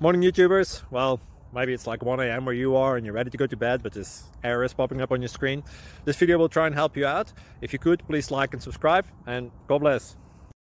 Morning YouTubers. Well, maybe it's like 1 a.m. where you are and you're ready to go to bed, but this error is popping up on your screen. This video will try and help you out. If you could, please like and subscribe, and God bless.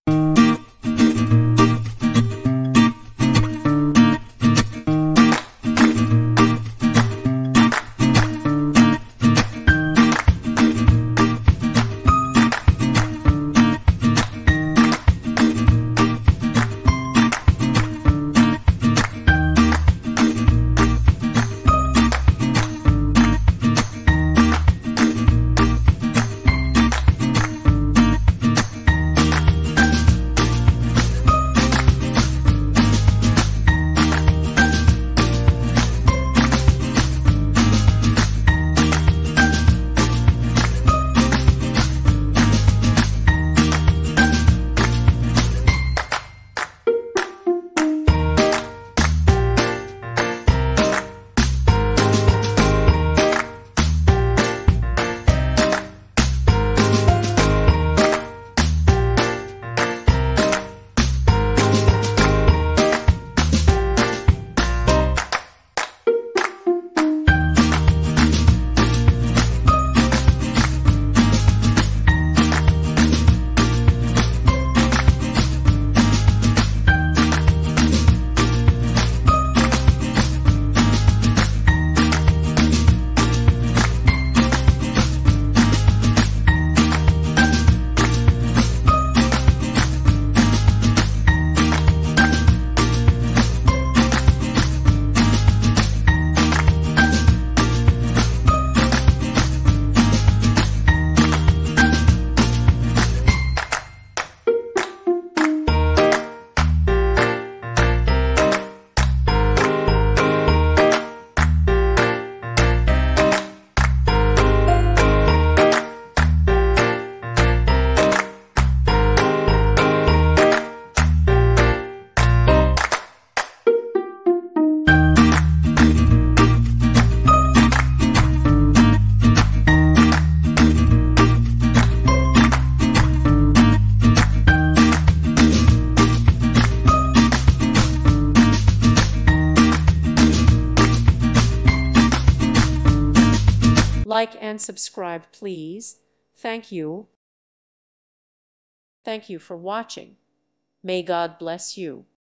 Like and subscribe, please. Thank you. Thank you for watching. May God bless you.